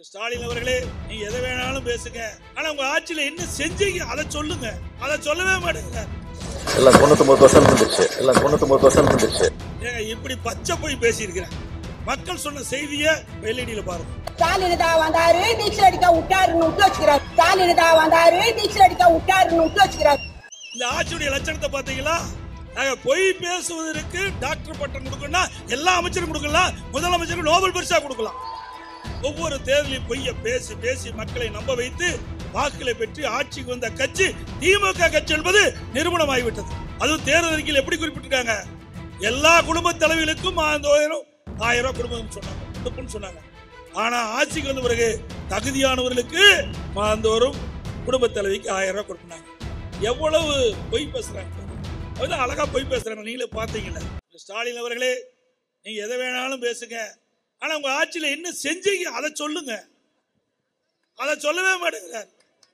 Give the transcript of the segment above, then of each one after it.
ஸ்டாலின் அவர்களே, நீங்க எதை வேணாலும் பேசுங்க, ஆனா உங்க ஆட்சியில என்ன செஞ்சீங்க அதை சொல்லுங்க. அதை சொல்லவே மாட்டேங்கிறார். எல்லாம் 99% இருந்துச்சு. எல்லாம் 99% இருந்துச்சு. ஏங்க இப்படி பச்சை போய் பேசி இருக்கிறேன். மக்கள் சொன்ன செய்தியை எல்இடியில பாருங்க. ஸ்டாலின் தான் வந்தாரு, டீச்சர் அடிக்க விட்டாருன்னு விட்டு வச்சுக்கிறார். ஸ்டாலின் தான் வந்தாரு, டீச்சர் அடிக்க விட்டாருன்னு விட்டு வச்சுக்கிறார். இந்த ஆட்சியுடைய லட்சணத்தை பாத்தீங்களா? நாங்க பொய் பேசுவதற்கு டாக்டர் பட்டம் கொடுக்கணும், எல்லா அமைச்சரும் கொடுக்கலாம், முதலமைச்சருக்கு நோபல் பரிசா கொடுக்கலாம். ஒவ்வொரு தேர்தலையும் பொய்ய பேசி பேசி மக்களை நம்ப வைத்து வாக்குகளை பெற்று ஆட்சிக்கு வந்த கட்சி திமுக கட்சி என்பது நிரூபணமாகிவிட்டது. அதுவும் தேர்தல் அறிக்கையில் எப்படி குறிப்பிட்டிருக்காங்க? எல்லா குடும்ப தலைவர்களுக்கும் 1000 ரூபாய் கொடுப்போம்னு சொன்னாங்க. ஆனா ஆட்சிக்கு வந்த பிறகு தகுதியானவர்களுக்கு மாதந்தோறும் குடும்ப தலைவிக்கு 1000 ரூபாய் கொடுப்பாங்க. எவ்வளவு பொய் பேசுறாங்க, அதெல்லாம் அழகா பொய் பேசுறாங்க. நீங்களே பாத்தீங்கல்ல. ஸ்டாலின் அவர்களே, நீங்க எதை வேணாலும் பேசுங்க, ஆனா உங்க ஆட்சியில என்ன செஞ்சீங்க அதை சொல்லுங்க. அதை சொல்லவே மாட்டேங்கிறார்.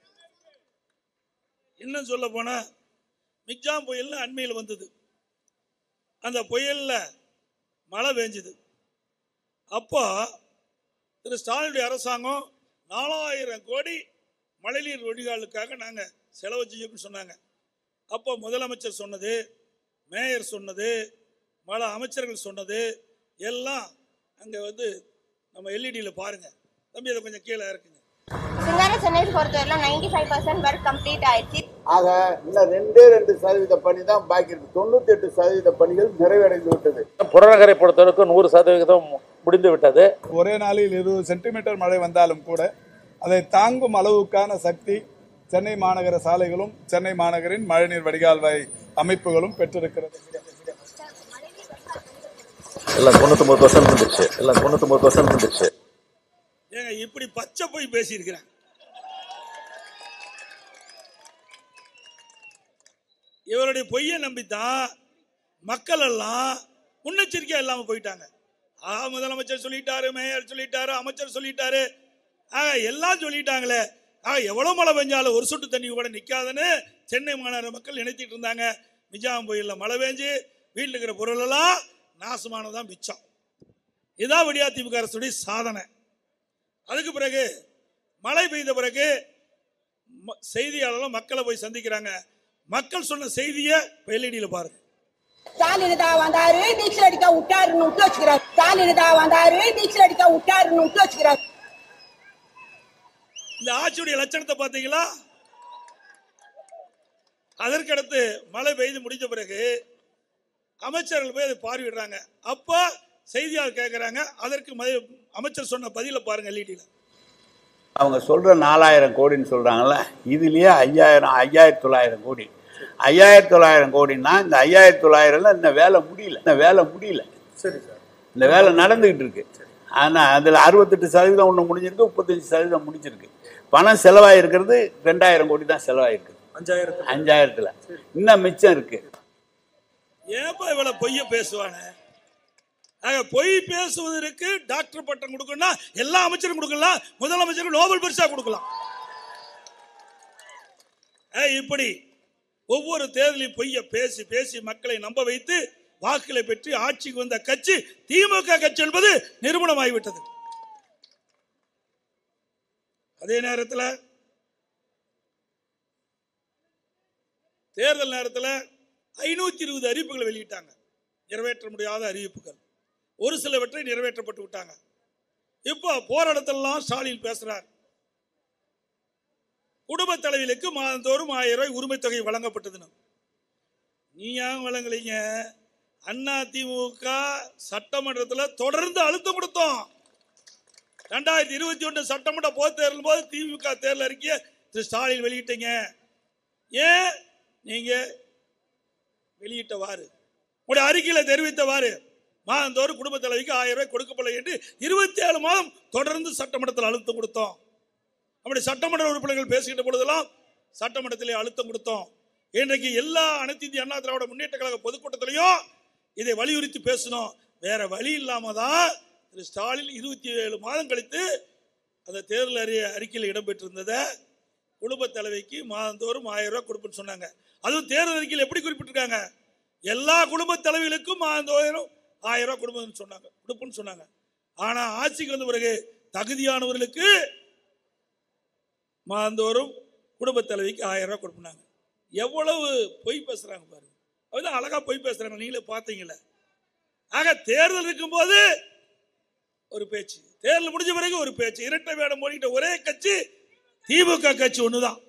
இன்னும் சொல்ல போனா மிக்ஜாம் புயல் அண்மையில் வந்தது. அந்த புயல்ல மழை பெஞ்சது. அப்போ திரு ஸ்டாலினுடைய அரசாங்கம் 4000 கோடி மழைநீர் வடிகாலுக்காக நாங்க செலவு செய்யணும்னு சொன்னாங்க. அப்போ முதலமைச்சர் சொன்னது, மேயர் சொன்னது, பல அமைச்சர்கள் சொன்னது எல்லாம் அங்க நம்ம எல்இடியில பாருங்க. தம்பி அதை கொஞ்சம் கீழே இருக்குங்க. சிங்கார சென்னை பொறுத்தவரையிலும் 95% ஒர்க் கம்ப்ளீட் ஆயிடுச்சு. ஆக இன்னும் 2% பணி தான் பாக்கி இருக்கு. 98% பணிகள் நிறைவடைந்து விட்டது. புறநகரை பொறுத்தவரைக்கும் 100% முடிந்து விட்டது. ஒரே நாளில் 20 சென்டிமீட்டர் மழை வந்தாலும் கூட அதை தாங்கும் அளவுக்கான சக்தி சென்னை மாநகர சாலைகளும் சென்னை மாநகரின் மழைநீர் வடிகால் அமைப்புகளும் பெற்றிருக்கிறது. எல்லாம் 99% இருந்துச்சு. எல்லாம் 99% இருந்துச்சு. ஏங்க இப்படி பச்சை போய் பேசி இருக்கிறேன். இவருடைய பொய்யை நம்பித்தான் மக்கள் எல்லாம் முன்னெச்சரிக்கையா இல்லாம போயிட்டாங்க. முதலமைச்சர் சொல்லிட்டாரு, மேயர் சொல்லிட்டாரு, அமைச்சர் சொல்லிட்டாரு, எல்லாம் சொல்லிட்டாங்களே, எவ்வளவு மழை பெஞ்சாலும் ஒரு சொட்டு தண்ணி கூட நிக்காதுன்னு சென்னை மாநகர மக்கள் நினைத்திட்டு இருந்தாங்க. மிஜாம் புயல்ல மழை பெஞ்சு வீட்டில் இருக்கிற பொருள் எல்லாம் நாசமானதான் மிச்சம். இதான் விடியா திமுக அரசுடைய சாதனை. அதுக்கு பிறகு மழை பெய்த பிறகு செய்தியாளர்கள் மக்களை போய் சந்திக்கிறாங்க. மக்கள் சொன்ன செய்தியை எல்இடியில பாருங்க. ஸ்டாலின் தான் வந்தாரு, டீச்சர் அடிக்க விட்டாருன்னு விட்டு வச்சுக்கிறார். ஸ்டாலின் தான் வந்தாரு, டீச்சர் அடிக்க விட்டாருன்னு விட்டு வச்சுக்கிறார். இந்த ஆட்சியுடைய லட்சணத்தை பாத்தீங்களா? அதற்கடுத்து மழை பெய்து முடிஞ்ச பிறகு அமைச்சர்கள் போய் அதை பார்வையிடுறாங்க. அப்ப செய்தியாளர் கேட்கிறாங்க. அதற்கு அமைச்சர் சொன்ன பதில பாருங்க எல்இடியில. அவங்க சொல்ற 4000 கோடின்னு சொல்றாங்கல்ல, இதுலயே 5900 கோடி. 5900 கோடின்னா இந்த 5900 இந்த வேலை முடியல. சரி சார், இந்த வேலை நடந்துகிட்டு இருக்கு. ஆனா அதுல 68% ஒண்ணு முடிஞ்சிருக்கு, 35% முடிஞ்சிருக்கு. பணம் செலவாயிருக்கிறது 2000 கோடி தான் செலவாயிருக்கு. 5000த்துல இன்னும் மிச்சம் இருக்கு. ஏப்பா இவ்வளவு பொய்ய பேசுவானே? பொய் பேசுவதற்கு டாக்டர் பட்டம் கொடுக்கணும், எல்லா அமைச்சரும் கொடுக்கலாம், முதலமைச்சருக்கு நோபல் பரிசா கொடுக்கலாம். இப்படி ஒவ்வொரு தேர்தலையும் பொய்ய பேசி பேசி மக்களை நம்ப வைத்து வாக்குகளை பெற்று ஆட்சிக்கு வந்த கட்சி திமுக கட்சி என்பது நிரூபணமாகிவிட்டது. அதே நேரத்தில் தேர்தல் நேரத்தில் 520 அறிவிப்புகளை வெளியிட்டாங்க. நிறைவேற்ற முடியாத அறிவிப்புகள், ஒரு சிலவற்றை நிறைவேற்றப்பட்டு விட்டாங்க. இப்போ போராட்டத்திலாம் ஸ்டாலின் பேசுறார். குடும்ப தலைவிகளுக்கு மாதந்தோறும் 1000 ரூபாய் உரிமை தொகை வழங்கப்பட்டதுன்னு. நீ ஏன் வழங்கலீங்க? அதிமுக சட்டமன்றத்தில் தொடர்ந்து அழுத்தம் கொடுத்தோம். 2021 சட்டமன்ற பொது தேர்தல் போது திமுக தேர்தல் அறிக்கையை திரு ஸ்டாலின் வெளியிட்டீங்க. ஏன் நீங்க வெளியிட்டவாறு உடைய அறிக்கையில தெரிவித்தவாறு மாதந்தோறும் குடும்ப தலைவிக்கு 1000 ரூபாய் கொடுக்கப்படலை என்று 27 மாதம் தொடர்ந்து சட்டமன்றத்தில் அழுத்தம் கொடுத்தோம். அப்படி சட்டமன்ற உறுப்பினர்கள் பேசுகின்ற பொழுதெல்லாம் சட்டமன்றத்திலே அழுத்தம் கொடுத்தோம். இன்றைக்கு எல்லா அனைத்து இந்திய அண்ணா திராவிட முன்னேற்ற கழக பொதுக்கூட்டத்திலையும் இதை வலியுறுத்தி பேசணும். வேற வழி இல்லாம தான் திரு ஸ்டாலின் 27 மாதம் கழித்து அந்த தேர்தல் அறிக்கையில் இடம்பெற்றிருந்ததை குடும்ப தலைவிக்கு மாதந்தோறும் 1000 ரூபாய் கொடுப்புன்னு சொன்னாங்க. அதுவும் தேர்தல் அறிக்கையில் எப்படி குறிப்பிட்டிருக்காங்க? எல்லா குடும்ப தலைவிகளுக்கும் 1000 ரூபாய் கொடுப்புன்னு சொன்னாங்க. ஆனா ஆட்சிக்கு வந்த பிறகு தகுதியானவர்களுக்கு மாதந்தோறும் குடும்ப தலைவிக்கு 1000 ரூபாய் கொடுப்பாங்க. எவ்வளவு பொய் பேசுறாங்க பாருங்க. அதுதான் அழகா பொய் பேசுறாங்க, நீங்களே பார்த்தீங்களா? ஆக தேர்தல் இருக்கும்போது ஒரு பேச்சு, தேர்தல் முடிஞ்ச பிறகு ஒரு பேச்சு, இரட்டை வேடம் போடிட்ட ஒரே கட்சி திமுக கட்சி ஒண்ணுதான்.